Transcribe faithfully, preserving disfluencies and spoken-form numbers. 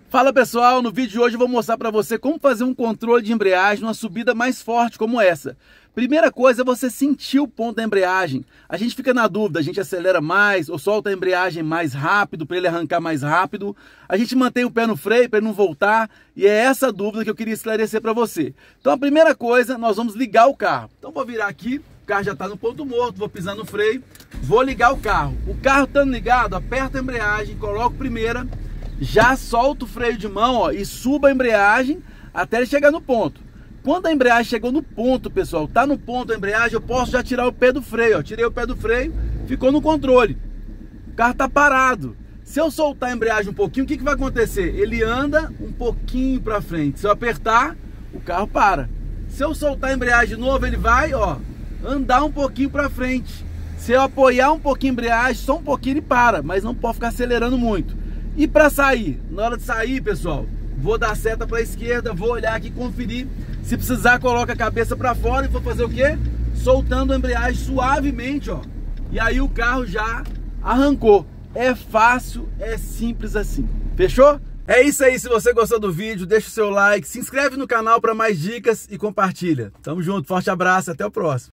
Fala pessoal, no vídeo de hoje eu vou mostrar para você como fazer um controle de embreagem numa subida mais forte como essa. Primeira coisa é você sentir o ponto da embreagem. A gente fica na dúvida, a gente acelera mais ou solta a embreagem mais rápido para ele arrancar mais rápido. A gente mantém o pé no freio para ele não voltar e é essa dúvida que eu queria esclarecer para você. Então a primeira coisa, nós vamos ligar o carro. Então vou virar aqui, o carro já está no ponto morto, vou pisar no freio, vou ligar o carro. O carro estando ligado, aperta a embreagem, coloco primeira, já solta o freio de mão, ó, e suba a embreagem até ele chegar no ponto. Quando a embreagem chegou no ponto, pessoal, tá no ponto a embreagem, eu posso já tirar o pé do freio, ó. Tirei o pé do freio, ficou no controle. O carro tá parado. Se eu soltar a embreagem um pouquinho, o que que vai acontecer? Ele anda um pouquinho para frente. Se eu apertar, o carro para. Se eu soltar a embreagem de novo, ele vai, ó, andar um pouquinho para frente. Se eu apoiar um pouquinho a embreagem, só um pouquinho ele para, mas não pode ficar acelerando muito. E para sair, na hora de sair, pessoal, vou dar seta para a esquerda, vou olhar aqui, conferir. Se precisar, coloca a cabeça para fora e vou fazer o quê? Soltando a embreagem suavemente, ó. E aí o carro já arrancou. É fácil, é simples assim. Fechou? É isso aí, se você gostou do vídeo, deixa o seu like, se inscreve no canal para mais dicas e compartilha. Tamo junto, forte abraço, até o próximo.